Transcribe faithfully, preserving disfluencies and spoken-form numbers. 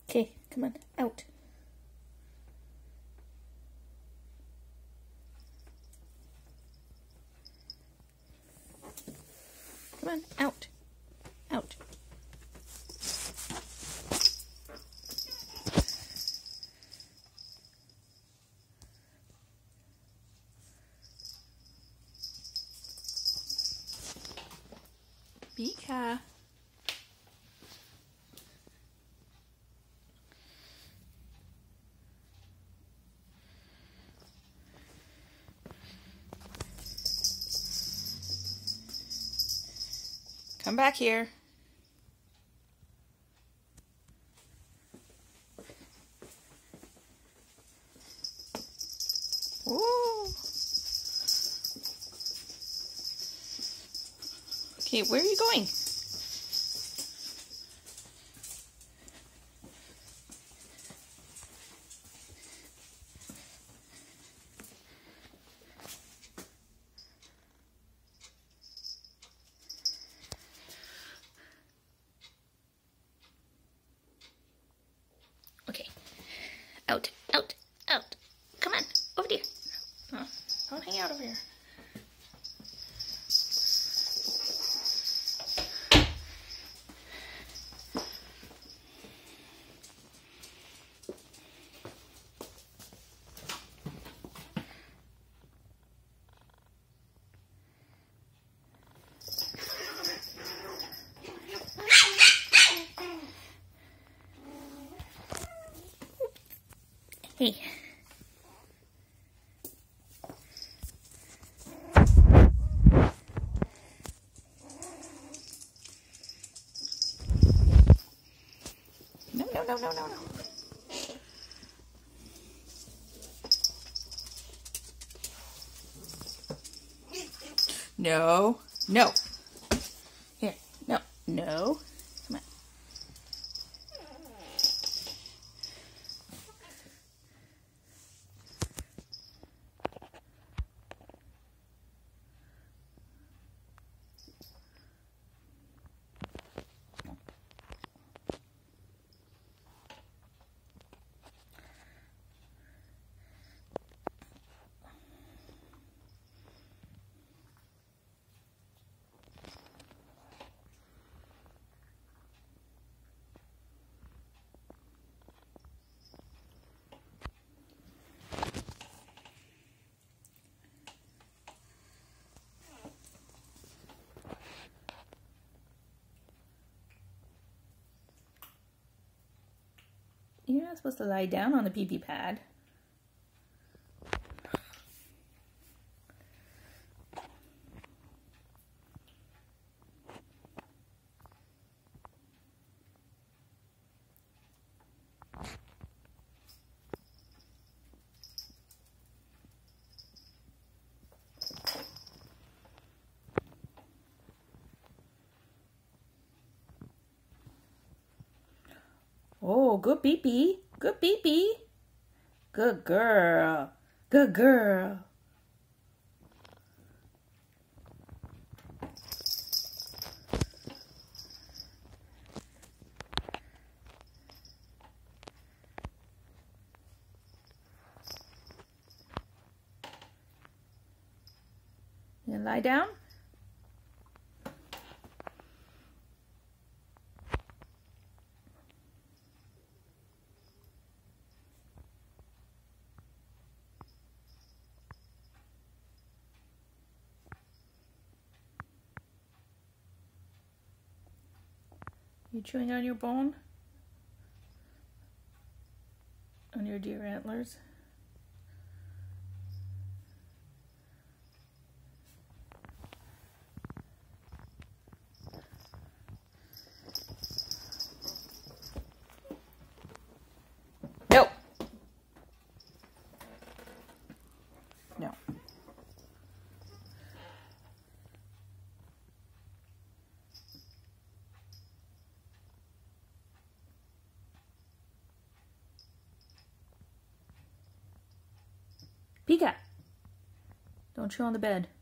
Okay, come on, out. Come on, out. Out. Pika. Come back here. Ooh. Okay, where are you going? Okay. Out, out, out. Come on, over there. Oh, don't hang out over here. Hey. No, no, no, no, no, no. No, no. Here, no, no. Come on. You're not supposed to lie down on the pee-pee pad. Oh, good pee-pee. Good pee-pee. Good girl. Good girl. You gonna lie down? You chewing on your bone? On your deer antlers? No. No. Pika, don't chew on the bed.